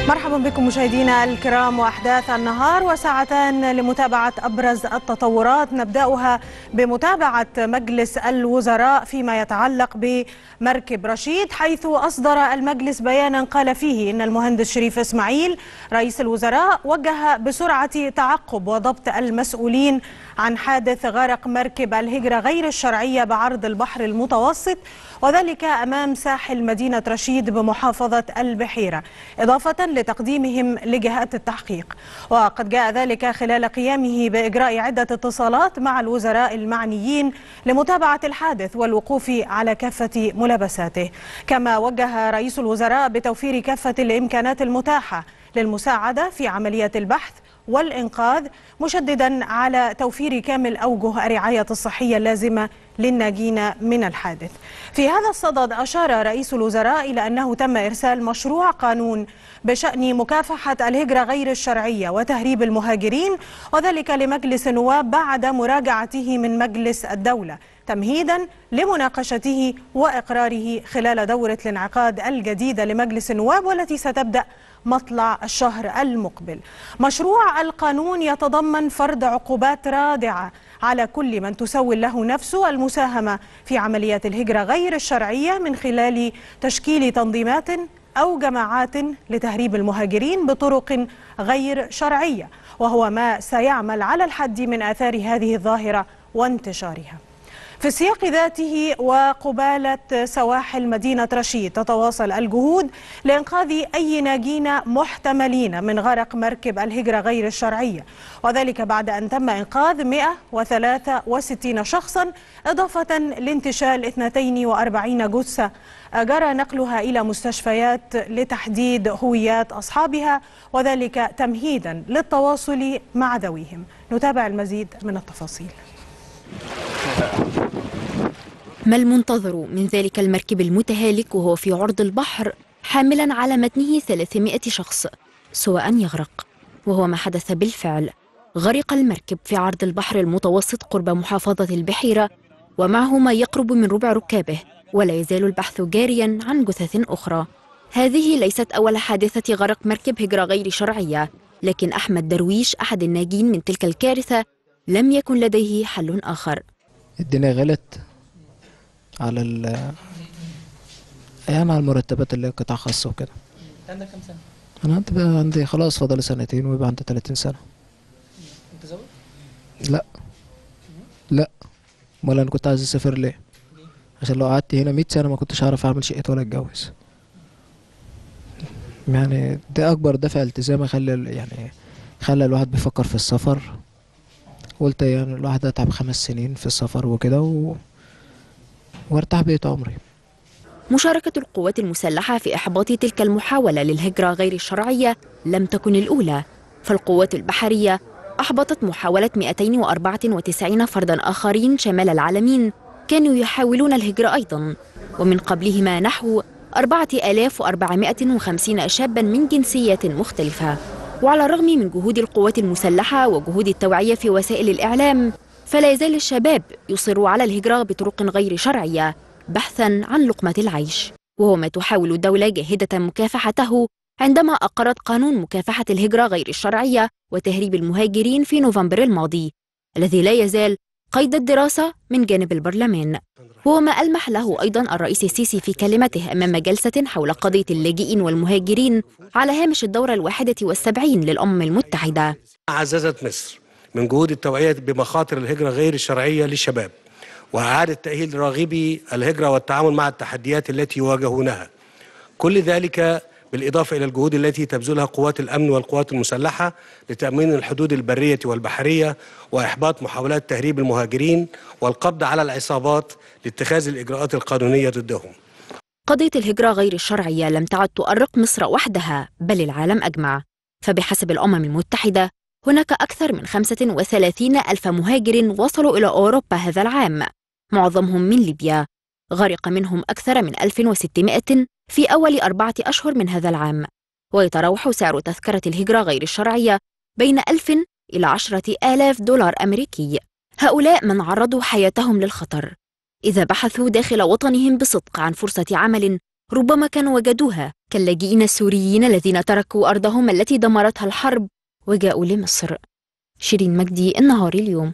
مرحبا بكم مشاهدينا الكرام، وأحداث النهار وساعتان لمتابعة أبرز التطورات. نبدأها بمتابعة مجلس الوزراء فيما يتعلق بمركب رشيد، حيث أصدر المجلس بيانا قال فيه إن المهندس شريف إسماعيل رئيس الوزراء وجه بسرعة تعقب وضبط المسؤولين عن حادث غرق مركب الهجرة غير الشرعية بعرض البحر المتوسط، وذلك أمام ساحل مدينة رشيد بمحافظة البحيرة، إضافة لتقديمهم لجهات التحقيق. وقد جاء ذلك خلال قيامه بإجراء عدة اتصالات مع الوزراء المعنيين لمتابعة الحادث والوقوف على كافة ملابساته. كما وجه رئيس الوزراء بتوفير كافة الإمكانات المتاحة للمساعدة في عمليات البحث والإنقاذ، مشددا على توفير كامل أوجه الرعاية الصحية اللازمة للناجين من الحادث. في هذا الصدد أشار رئيس الوزراء إلى أنه تم إرسال مشروع قانون بشأن مكافحة الهجرة غير الشرعية وتهريب المهاجرين، وذلك لمجلس النواب بعد مراجعته من مجلس الدولة، تمهيدا لمناقشته وإقراره خلال دورة الانعقاد الجديدة لمجلس النواب، والتي ستبدأ مطلع الشهر المقبل. مشروع القانون يتضمن فرض عقوبات رادعة على كل من تسول له نفسه المساهمة في عمليات الهجرة غير الشرعية من خلال تشكيل تنظيمات أو جماعات لتهريب المهاجرين بطرق غير شرعية، وهو ما سيعمل على الحد من آثار هذه الظاهرة وانتشارها. في السياق ذاته وقبالة سواحل مدينة رشيد، تتواصل الجهود لإنقاذ أي ناجين محتملين من غرق مركب الهجرة غير الشرعية، وذلك بعد أن تم إنقاذ 163 شخصا، إضافة لانتشال 42 جثة جرى نقلها إلى مستشفيات لتحديد هويات أصحابها، وذلك تمهيدا للتواصل مع ذويهم. نتابع المزيد من التفاصيل. ما المنتظر من ذلك المركب المتهالك وهو في عرض البحر حاملا على متنه 300 شخص سواء يغرق، وهو ما حدث بالفعل. غرق المركب في عرض البحر المتوسط قرب محافظة البحيرة، ومعه ما يقرب من ربع ركابه، ولا يزال البحث جاريا عن جثث أخرى. هذه ليست أول حادثة غرق مركب هجرة غير شرعية، لكن أحمد درويش أحد الناجين من تلك الكارثة لم يكن لديه حل آخر. الدنيا غلت على يعني على المرتبات اللي قطاع خاص وكده. عندك كم سنة؟ أنا عندي خلاص فاضل سنتين ويبقى عندي 30 سنة. متزوج؟ لا لا، امال أنا كنت عايز أسافر ليه؟ عشان لو قعدت هنا 100 سنة ما كنتش هعرف أعمل شقة ولا أتجوز. يعني ده أكبر دافع التزام خلى الواحد بيفكر في السفر. قلت يعني الواحد أتعب 5 سنين في السفر وكده وارتاح بقية عمري. مشاركة القوات المسلحة في إحباط تلك المحاولة للهجرة غير الشرعية لم تكن الأولى، فالقوات البحرية أحبطت محاولة 294 فردا آخرين شمال العالمين كانوا يحاولون الهجرة أيضا، ومن قبلهما نحو 4450 شابا من جنسيات مختلفة. وعلى الرغم من جهود القوات المسلحة وجهود التوعية في وسائل الإعلام، فلا يزال الشباب يصروا على الهجرة بطرق غير شرعية بحثاً عن لقمة العيش، وهو ما تحاول الدولة جاهدة مكافحته عندما أقرت قانون مكافحة الهجرة غير الشرعية وتهريب المهاجرين في نوفمبر الماضي، الذي لا يزال قيد الدراسة من جانب البرلمان، وهو ما ألمح له أيضاً الرئيس السيسي في كلمته أمام جلسة حول قضية اللاجئين والمهاجرين على هامش الدورة 71 للأمم المتحدة. عززت مصر من جهود التوعية بمخاطر الهجرة غير الشرعية للشباب، وإعادة تأهيل راغبي الهجرة والتعامل مع التحديات التي يواجهونها، كل ذلك بالإضافة إلى الجهود التي تبذلها قوات الأمن والقوات المسلحة لتأمين الحدود البرية والبحرية وإحباط محاولات تهريب المهاجرين والقبض على العصابات لاتخاذ الإجراءات القانونية ضدهم. قضية الهجرة غير الشرعية لم تعد تؤرق مصر وحدها بل العالم أجمع، فبحسب الأمم المتحدة هناك أكثر من 35 ألف مهاجر وصلوا إلى أوروبا هذا العام، معظمهم من ليبيا. غرق منهم أكثر من 1600 في أول 4 أشهر من هذا العام، ويتراوح سعر تذكرة الهجرة غير الشرعية بين 1000 إلى 10,000 دولار أمريكي. هؤلاء من عرضوا حياتهم للخطر إذا بحثوا داخل وطنهم بصدق عن فرصة عمل ربما كانوا وجدوها كاللاجئين السوريين الذين تركوا أرضهم التي دمرتها الحرب وجاءوا لمصر. شيرين مجدي، النهار اليوم.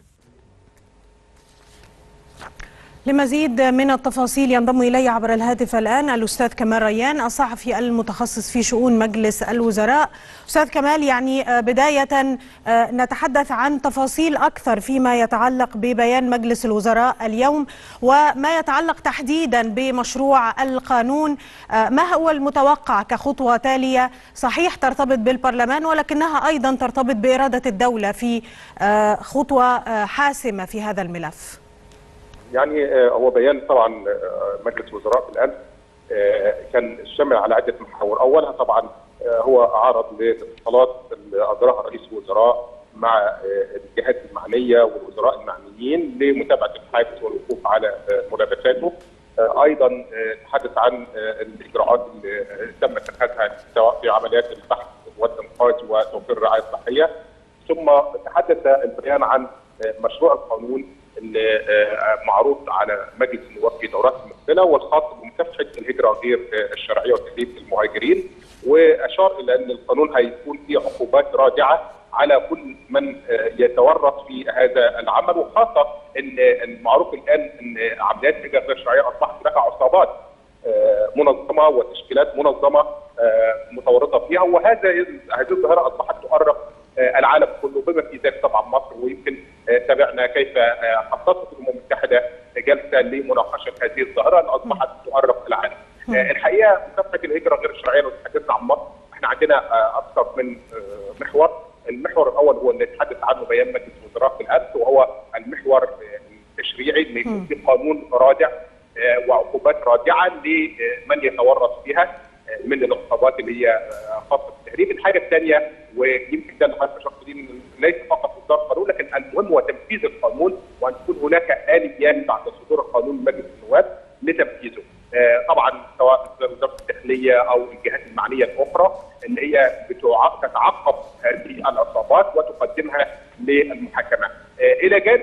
لمزيد من التفاصيل ينضم إلي عبر الهاتف الآن الأستاذ كمال ريان الصحفي المتخصص في شؤون مجلس الوزراء. أستاذ كمال، يعني بداية نتحدث عن تفاصيل أكثر فيما يتعلق ببيان مجلس الوزراء اليوم وما يتعلق تحديدا بمشروع القانون. ما هو المتوقع كخطوة تالية؟ صحيح ترتبط بالبرلمان ولكنها أيضا ترتبط بإرادة الدولة في خطوة حاسمة في هذا الملف. يعني هو بيان طبعا مجلس الوزراء الان كان شامل على عده محاور. اولها طبعا هو عرض لاتصالات اللي اجراها رئيس الوزراء مع الجهات المعنيه والوزراء المعنيين لمتابعه الحادث والوقوف على ملابساته. ايضا تحدث عن الاجراءات اللي تم اتخاذها سواء في عمليات البحث والانقاذ وتوفير الرعايه الصحيه. ثم تحدث البيان عن مشروع القانون اللي معروض على مجلس النواب في دورات ممثله والخاص بمكافحه الهجره غير الشرعيه وتهريب المهاجرين، واشار الى ان القانون هيكون فيه عقوبات رادعه على كل من يتورط في هذا العمل، وخاصه ان المعروف الان ان عمليات الهجره غير الشرعيه اصبحت لها عصابات منظمه وتشكيلات منظمه متورطه فيها، وهذه الظاهره اصبحت تؤرق العالم كله بما في ذلك طبعا مصر. ويمكن تابعنا كيف خصصت الامم المتحده جلسه لمناقشه هذه الظاهره اللي اصبحت تؤرق العالم. الحقيقه مكافحه الهجره غير الشرعيه لو تحدثنا عن مصر احنا عندنا اكثر من محور. المحور الاول هو اللي يتحدث عنه بيان مجلس الوزراء في الامس، وهو المحور التشريعي اللي يكون فيه قانون رادع وعقوبات رادعه لمن يتورط فيها من العقوبات اللي هي خاصه بالتهريب. الحاجه الثانيه ويمكن ده اللي حضرتك شرحت دي ليس فقط اصدار القانون لكن المهم هو تنفيذ القانون، وان تكون هناك اليات بعد صدور القانون مجلس النواب لتنفيذه. طبعا سواء وزاره الداخليه او الجهات المعنيه الاخرى اللي هي تتعقب هذه العصابات وتقدمها للمحاكمه. الى جانب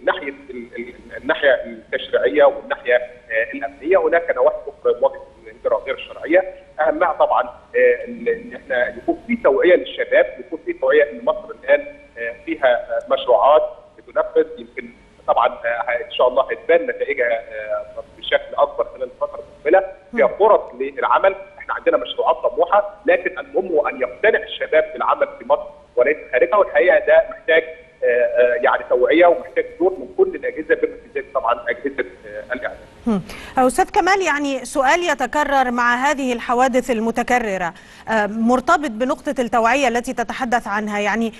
الناحيه التشريعيه والناحيه الامنيه هناك نواحي اخرى مواجهه الهجره غير الشرعيه، اهمها طبعا ان احنا يكون في توعيه للشباب، يكون في توعيه ان مصر الان فيها مشروعات بتنفذ. يمكن طبعا ان شاء الله هتبان نتائجها بشكل اكبر خلال الفتره المقبله، فيها فرص للعمل. احنا عندنا مشروعات طموحه لكن المهم هو ان يقتنع الشباب بالعمل في مصر وليس خارجها، والحقيقه ده محتاج يعني توعيه ومحتاج دور من كل الاجهزه بما في ذلك طبعا اجهزه الاعلام. أستاذ كمال، يعني سؤال يتكرر مع هذه الحوادث المتكررة مرتبط بنقطة التوعية التي تتحدث عنها، يعني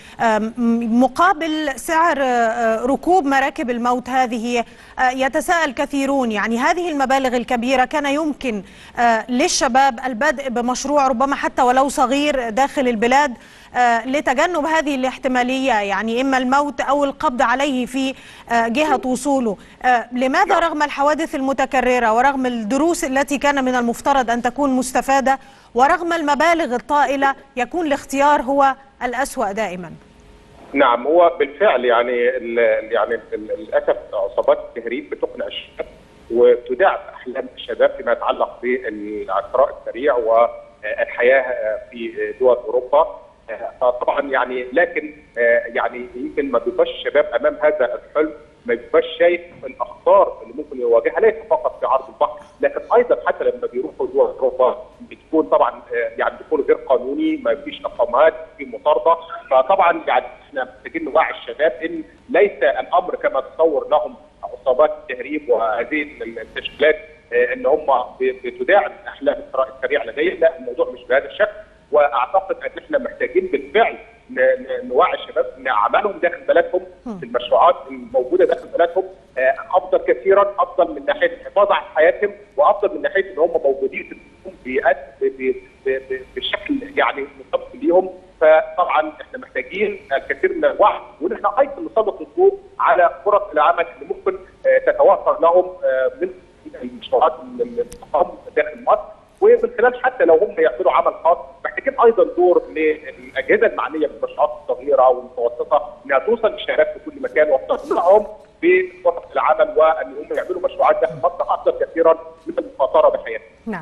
مقابل سعر ركوب مراكب الموت هذه يتساءل كثيرون، يعني هذه المبالغ الكبيرة كان يمكن للشباب البدء بمشروع ربما حتى ولو صغير داخل البلاد لتجنب هذه الاحتمالية، يعني إما الموت أو القبض عليه في جهة وصوله. لماذا رغم الحوادث المتكررة ورغم الدروس التي كان من المفترض أن تكون مستفادة ورغم المبالغ الطائلة يكون الاختيار هو الأسوأ دائما؟ نعم، هو بالفعل يعني للأسف عصابات التهريب بتقنع الشباب وتداعب أحلام الشباب فيما يتعلق بالثراء السريع والحياة في دول أوروبا. طبعا يعني لكن يعني يمكن ما بيبقاش الشباب امام هذا الحلم، ما بيبقاش شايف الاخطار اللي ممكن يواجهها ليس فقط في عرض البحر لكن ايضا حتى لما بيروحوا دول اوروبا بتكون طبعا يعني دخول غير قانوني، ما فيش اقامات، في مطارده. فطبعا يعني احنا محتاجين نوعي الشباب ان ليس الامر كما تصور لهم عصابات التهريب وهذه التشكيلات ان هم بتداعب احلام الثراء السريع لديهم، لا الموضوع مش بهذا الشكل. واعتقد ان احنا محتاجين بالفعل نوعي الشباب ان اعمالهم داخل بلدهم في المشروعات الموجوده داخل بلدهم افضل كثيرا، افضل من ناحيه الحفاظ على حياتهم وافضل من ناحيه ان هم موجودين بشكل يعني مطابق ليهم. فطبعا احنا محتاجين الكثير من الوعي وان احنا ايضا نسلط الضوء على فرص العمل اللي ممكن تتوفر لهم من المشروعات الضخمه داخل مصر، ومن خلال حتى لو هم يعملوا عمل خاص محتاجين ايضا دور للاجهزه المعنيه بالمشروعات الصغيره والمتوسطه انها توصل للشباب في كل مكان وتقنعهم بفرص العمل وان هم يعملوا مشروعات داخل مصر افضل كثيرا من المخاطره بحياتهم. نعم.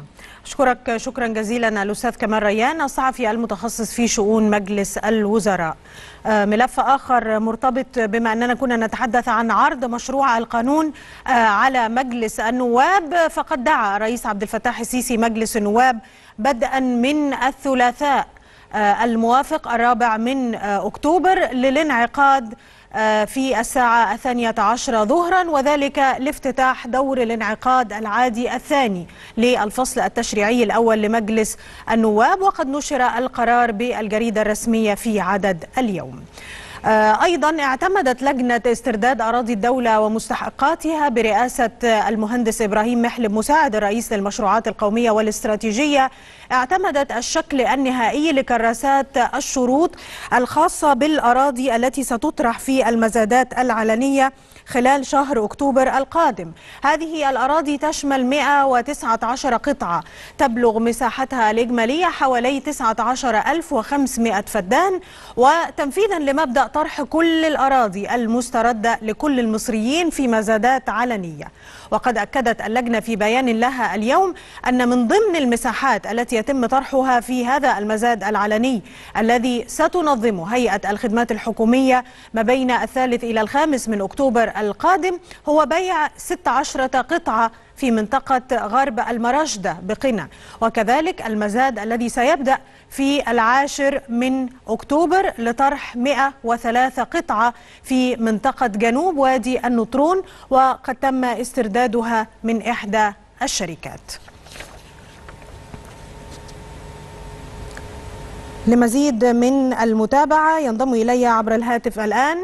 أشكرك شكرا جزيلا الأستاذ كمال ريان الصحفي المتخصص في شؤون مجلس الوزراء. ملف آخر مرتبط بما أننا كنا نتحدث عن عرض مشروع القانون على مجلس النواب، فقد دعا الرئيس عبد الفتاح السيسي مجلس النواب بدءا من الثلاثاء الموافق 4 أكتوبر للانعقاد في الساعة 12 ظهرا، وذلك لافتتاح دور الانعقاد العادي الثاني للفصل التشريعي الأول لمجلس النواب، وقد نشر القرار بالجريدة الرسمية في عدد اليوم. أيضا اعتمدت لجنة استرداد أراضي الدولة ومستحقاتها برئاسة المهندس إبراهيم محلب مساعد الرئيس للمشروعات القومية والاستراتيجية، اعتمدت الشكل النهائي لكراسات الشروط الخاصة بالأراضي التي ستطرح في المزادات العلنية خلال شهر أكتوبر القادم. هذه الأراضي تشمل 119 قطعة تبلغ مساحتها الإجمالية حوالي 19,500 فدان، وتنفيذا لمبدأ طرح كل الأراضي المستردة لكل المصريين في مزادات علنية. وقد أكدت اللجنة في بيان لها اليوم أن من ضمن المساحات التي يتم طرحها في هذا المزاد العلني الذي ستنظمه هيئة الخدمات الحكومية ما بين 3 إلى 5 من أكتوبر القادم هو بيع 16 قطعة في منطقة غرب المراشدة بقنا، وكذلك المزاد الذي سيبدأ في 10 من أكتوبر لطرح 103 قطعة في منطقة جنوب وادي النطرون، وقد تم استردادها من إحدى الشركات. لمزيد من المتابعة ينضم إلي عبر الهاتف الآن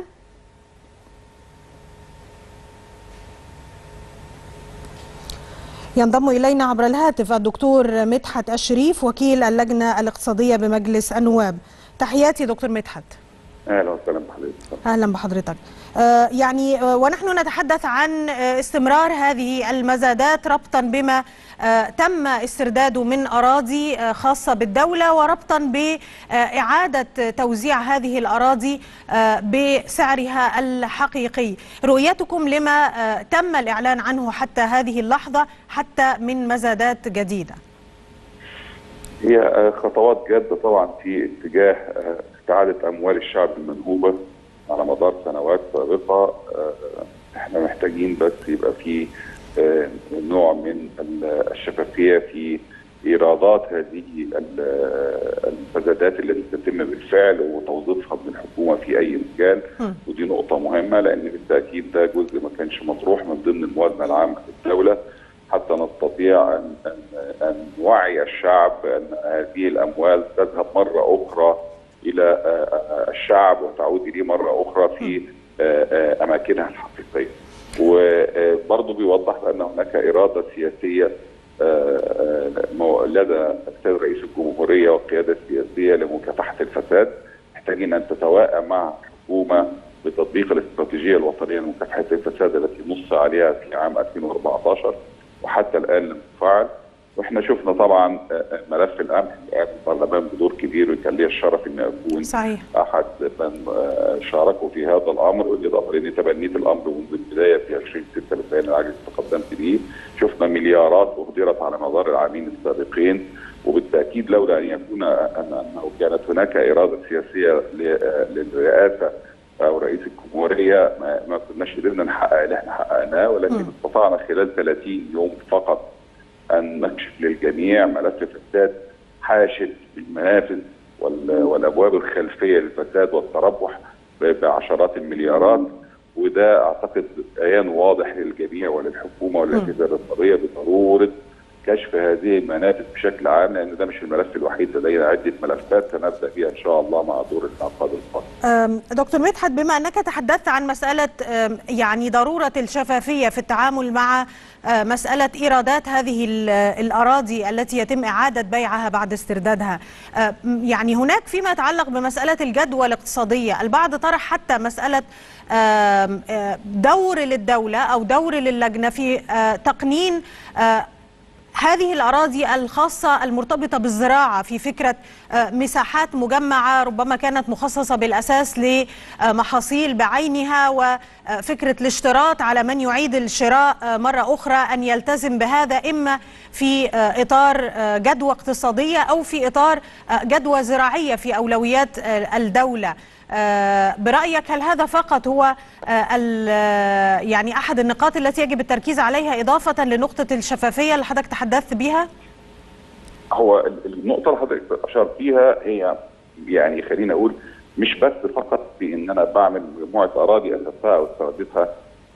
ينضم إلينا عبر الهاتف الدكتور مدحت الشريف وكيل اللجنة الاقتصادية بمجلس النواب. تحياتي دكتور مدحت. اهلا وسهلا بحضرتك. اهلا بحضرتك. ونحن نتحدث عن استمرار هذه المزادات ربطا بما تم استرداده من أراضي خاصة بالدولة، وربطا بإعادة توزيع هذه الأراضي بسعرها الحقيقي. رؤيتكم لما تم الإعلان عنه حتى هذه اللحظة حتى من مزادات جديدة؟ هي خطوات جادة طبعا في اتجاه استعادة أموال الشعب المنهوبة على مدار سنوات سابقة. احنا محتاجين بس يبقى في نوع من الشفافية في إيرادات هذه المزادات التي تتم بالفعل وتوظيفها من الحكومة في أي مجال، ودي نقطة مهمة لأن بالتأكيد ده جزء ما كانش مطروح من ضمن الموازنة العامة للدولة، حتى نستطيع أن نوعي الشعب أن هذه الأموال تذهب مرة أخرى إلى الشعب وتعود إليه مرة أخرى في أماكنها الحقيقية. وبرضه بيوضح بأن هناك إرادة سياسية لدى السيد رئيس الجمهورية والقيادة السياسية لمكافحة الفساد. محتاجين أن تتوائم مع الحكومة بتطبيق الاستراتيجية الوطنية لمكافحة الفساد التي نص عليها في عام 2014 وحتى الآن لم تفعل. واحنا شفنا طبعا ملف القمح البرلمان بدور كبير، وكان لي الشرف ان اكون صحيح احد من شاركوا في هذا الامر، بالاضافه لاني تبنيت الامر منذ البدايه في 2006 بالبيان العاجل تقدمت به. شفنا مليارات اهدرت على مدار العامين السابقين، وبالتاكيد لولا ان يكون انه كانت هناك اراده سياسيه للرئاسه او رئيس الجمهوريه ما كناش قدرنا نحقق اللي احنا حققناه، ولكن استطعنا خلال 30 يوم فقط أن نكشف للجميع ملف فساد حاشد المنافذ والأبواب الخلفية للفساد والتربح بعشرات المليارات. وده أعتقد بيان واضح للجميع وللحكومة وللأجهزة الرقابية بضرورة كشف هذه المنافذ بشكل عام، لأن ده مش الملف الوحيد، لدينا عدة ملفات سنبدأ بها إن شاء الله مع دور الانعقاد القادم. دكتور مدحت، بما أنك تحدثت عن مسألة يعني ضرورة الشفافية في التعامل مع مسألة إيرادات هذه الأراضي التي يتم إعادة بيعها بعد استردادها، يعني هناك فيما يتعلق بمسألة الجدوى الاقتصادية البعض طرح حتى مسألة دور للدولة أو دور للجنة في تقنين هذه الأراضي الخاصة المرتبطة بالزراعة في فكرة مساحات مجمعة ربما كانت مخصصة بالأساس لمحاصيل بعينها، وفكرة الاشتراط على من يعيد الشراء مرة أخرى أن يلتزم بهذا، إما في إطار جدوى اقتصادية أو في إطار جدوى زراعية في أولويات الدولة. برأيك هل هذا فقط هو يعني أحد النقاط التي يجب التركيز عليها إضافة لنقطة الشفافية اللي حضرتك تحدثت بها؟ هو النقطة اللي حضرتك أشرت فيها هي يعني خلينا أقول مش بس فقط في إن أنا بعمل مجموعة أراضي أسسها أو استردتها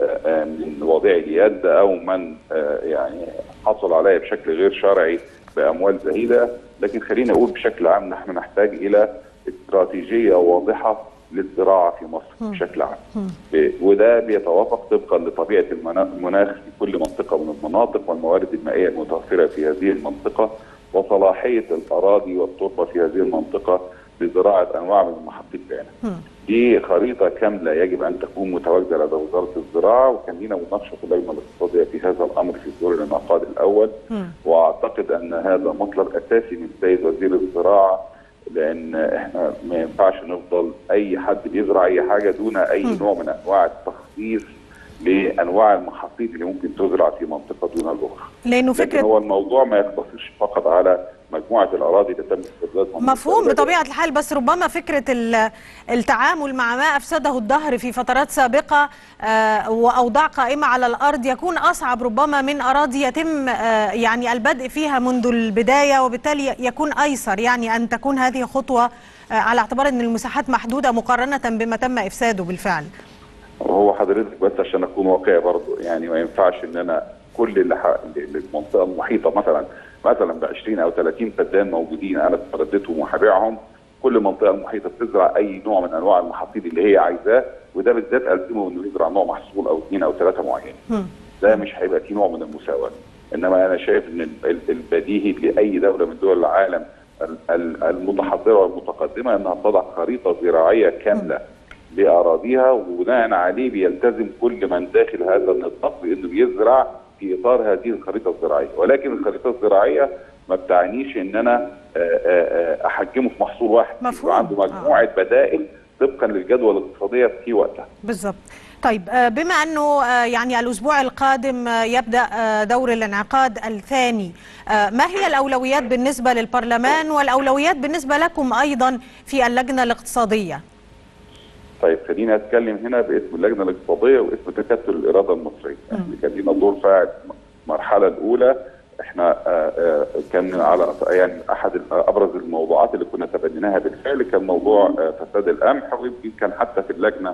من وضيع اليد أو من يعني حصل عليها بشكل غير شرعي بأموال زهيدة، لكن خلينا أقول بشكل عام نحن نحتاج إلى استراتيجية واضحة للزراعة في مصر بشكل عام، وده بيتوافق طبقا لطبيعة المناخ في كل منطقة من المناطق والموارد المائية المتوفرة في هذه المنطقة وصلاحية الأراضي والتربة في هذه المنطقة لزراعة أنواع من المحاصيل بعينها. دي خريطة كاملة يجب أن تكون متواجدة لدى وزارة الزراعة، وكان لنا مناقشة في اللجنة الاقتصادية في هذا الأمر في دور الانعقاد الأول، وأعتقد أن هذا مطلب أساسي من السيد وزير الزراعة، لأن إحنا ما ينفعش نفضل أي حد بيزرع أي حاجة دون أي نوع من أنواع التخصيص لأنواع المحاصيل اللي ممكن تزرع في منطقة دون الأخرى. لأنه فكرة هو الموضوع ما يقتصرش فقط على مجموعة الأراضي اللي تم استردادها. مفهوم بطبيعة الحال، بس ربما فكرة التعامل مع ما أفسده الدهر في فترات سابقة وأوضاع قائمة على الأرض يكون أصعب ربما من أراضي يتم يعني البدء فيها منذ البداية، وبالتالي يكون أيسر يعني أن تكون هذه خطوة على اعتبار أن المساحات محدودة مقارنة بما تم إفساده بالفعل. وهو حضرتك بس عشان أكون واقعي برضه، يعني ما ينفعش إن أنا كل المنطقة المحيطة مثلا ب 20 أو 30 فدان موجودين أنا استرديتهم وهبيعهم، كل منطقة المحيطة بتزرع أي نوع من أنواع المحاصيل اللي هي عايزاه، وده بالذات ألزمه إنه يزرع نوع محصول أو 2 أو 3 معينين. ده مش هيبقى فيه نوع من المساواة. إنما أنا شايف إن البديهي لأي دولة من دول العالم المتحضرة والمتقدمة إنها تضع خريطة زراعية كاملة لأراضيها، وبناء عليه بيلتزم كل من داخل هذا النطاق بأنه يزرع في إطار هذه الخريطة الزراعية. ولكن الخريطة الزراعية ما بتعنيش إن أنا أحجمه في محصول واحد، مفهوم. عنده مجموعة بدائل طبقا للجدوى الاقتصادية في وقتها. بالضبط. طيب بما أنه يعني الأسبوع القادم يبدأ دور الانعقاد الثاني، ما هي الأولويات بالنسبة للبرلمان والأولويات بالنسبة لكم أيضا في اللجنة الاقتصادية؟ طيب خلينا أتكلم هنا باسم اللجنة الاقتصادية واسم تكتل الإرادة المصرية. اللي كان لنا دور فاعل المرحلة الأولى، احنا كان على يعني أحد أبرز الموضوعات اللي كنا تبنيناها بالفعل كان موضوع فساد القمح، ويمكن كان حتى في اللجنة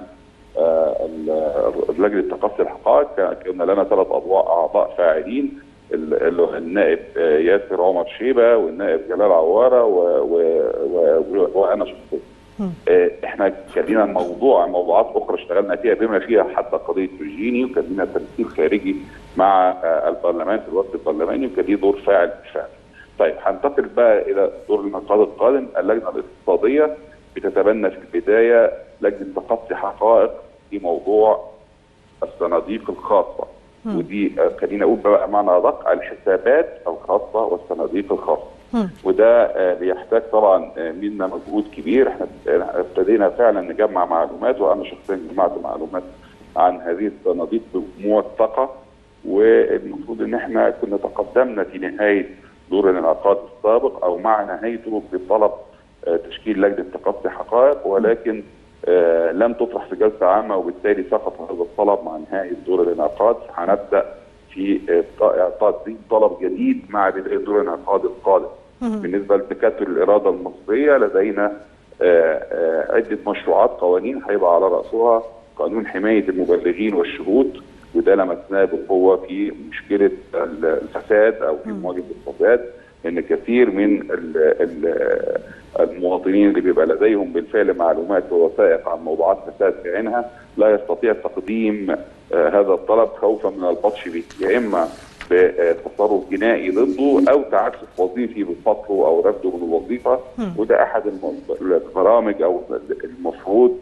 لجنة تقصي الحقائق كنا لنا 3 أعضاء فاعلين، النائب ياسر عمر شيبة والنائب جلال عوارة وأنا شخصيا. احنا كان لنا موضوعات اخرى اشتغلنا فيها بما فيها حتى قضيه فرجيني، وكان لنا تمثيل خارجي مع البرلمان في الوقت البرلماني، وكان ليه دور فاعل بالفعل. طيب هنتقل بقى الى دور الانعقاد القادم. اللجنه الاقتصاديه بتتبنى في البدايه لجنه تقصي حقائق في موضوع الصناديق الخاصه، ودي خلينا اقول بقى معنى ادق الحسابات الخاصه والصناديق الخاصه. وده بيحتاج طبعا منا مجهود كبير. احنا ابتدينا فعلا نجمع معلومات، وانا شخصيا جمعت معلومات عن هذه الصناديق موثقه، والمفروض ان احنا كنا تقدمنا في نهايه دور الانعقاد السابق او مع نهايته بطلب تشكيل لجنه تقصي حقائق، ولكن لم تطرح في جلسه عامه، وبالتالي سقط هذا الطلب مع نهايه دور الانعقاد. هنبدا في تقديم طلب جديد مع بدايه دور الانعقاد القادم. بالنسبه لتكتل الاراده المصريه لدينا عده مشروعات قوانين هيبقى على راسها قانون حمايه المبلغين والشهود، وده لمسناه بقوه في مشكله الفساد او في مواجهه الفساد، ان كثير من المواطنين اللي بيبقى لديهم بالفعل معلومات ووثائق عن موضوعات فساد بعينها لا يستطيع تقديم هذا الطلب خوفا من البطش به، يا اما بتصرف جنائي ضده او تعسف وظيفي بفصله او رفضه من الوظيفه. وده احد البرامج او المفروض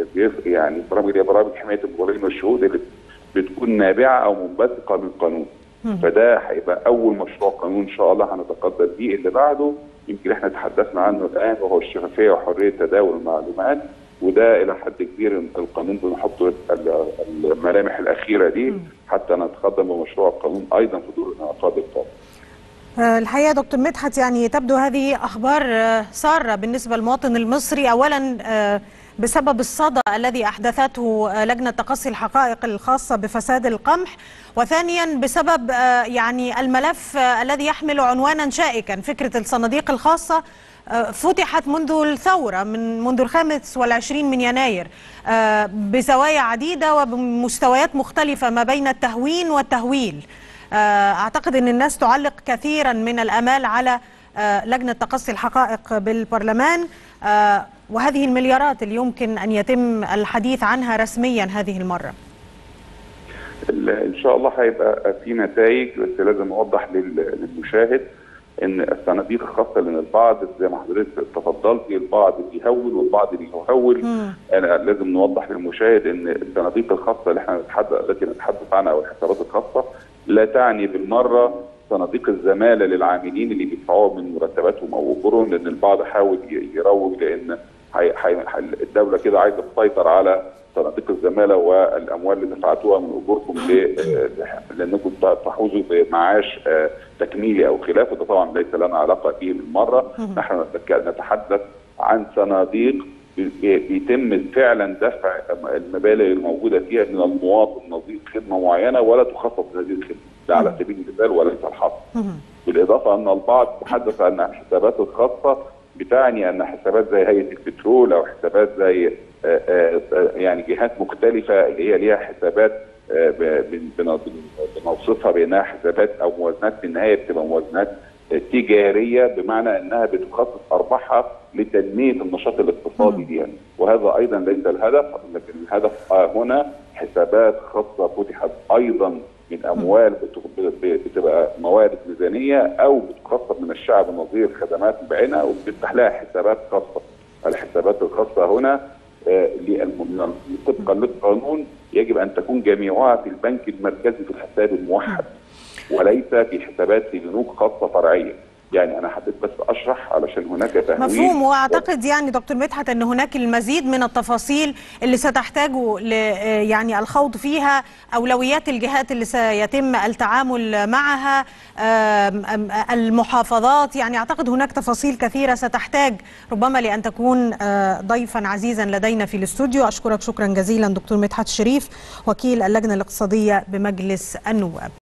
يعني برامج حمايه المبلغين والشهود اللي بتكون نابعه او منبثقه من قانون. فده هيبقى اول مشروع قانون ان شاء الله هنتقدم بيه. اللي بعده يمكن احنا تحدثنا عنه الان، وهو الشفافيه وحريه تداول المعلومات، وده الى حد كبير القانون بنحط الملامح الاخيره دي حتى نتقدم بمشروع قانون ايضا في دور الانعقاد القادم. الحقيقة دكتور مدحت يعني تبدو هذه أخبار سارة بالنسبة للمواطن المصري، أولا بسبب الصدى الذي أحدثته لجنة تقصي الحقائق الخاصة بفساد القمح، وثانيا بسبب يعني الملف الذي يحمل عنوانا شائكا. فكرة الصناديق الخاصة فتحت منذ الثورة، منذ 25 من يناير بزوايا عديدة وبمستويات مختلفة ما بين التهوين والتهويل. أعتقد أن الناس تعلق كثيرا من الآمال على لجنة تقصي الحقائق بالبرلمان، وهذه المليارات اللي يمكن أن يتم الحديث عنها رسميا هذه المرة. إن شاء الله هيبقى في نتائج، بس لازم أوضح للمشاهد ان الصناديق الخاصه، لان البعض زي ما حضرتك تفضلتي البعض بيهول والبعض بيهول. انا لازم نوضح للمشاهد ان الصناديق الخاصه اللي احنا نتحدث عنها او الحسابات الخاصه لا تعني بالمره صناديق الزماله للعاملين اللي بيدفعوها من مرتباتهم او اجورهم، لان البعض حاول يروج لان الدوله كده عايزه تسيطر على صناديق الزماله والاموال اللي دفعتوها من اجوركم لانكم تحوزوا بمعاش تكميلي او خلافه. ده طبعا ليس لنا علاقه به بالمره. نحن نتحدث عن صناديق بيتم فعلا دفع المبالغ الموجوده فيها من المواطن نظير خدمه معينه ولا تخصص لهذه الخدمه، ده على سبيل المثال وليس الحصر. بالاضافه ان البعض تحدث عن الحسابات الخاصه بتعني ان حسابات زي هيئه البترول او حسابات زي يعني جهات مختلفه اللي هي ليها حسابات بنوصفها بانها حسابات او موازنات في النهايه بتبقى موازنات تجاريه، بمعنى انها بتخصص ارباحها لتنميه النشاط الاقتصادي دي يعني. وهذا ايضا ليس الهدف، لكن الهدف هنا حسابات خاصه فتحت ايضا من اموال بتبقى موارد ميزانيه او بتخصص من الشعب نظير خدمات بعينها وبتفتح لها حسابات خاصه. الحسابات الخاصه هنا طبقا للقانون يجب ان تكون جميعها في البنك المركزي في الحساب الموحد وليس في حسابات في بنوك خاصه فرعيه. يعني انا حبيت بس اشرح علشان هناك تهويل مفهوم. واعتقد يعني دكتور مدحت ان هناك المزيد من التفاصيل اللي ستحتاجوا يعني الخوض فيها، اولويات الجهات اللي سيتم التعامل معها، المحافظات. يعني اعتقد هناك تفاصيل كثيره ستحتاج ربما لان تكون ضيفا عزيزا لدينا في الاستوديو. اشكرك شكرا جزيلا دكتور مدحت الشريف، وكيل اللجنه الاقتصاديه بمجلس النواب.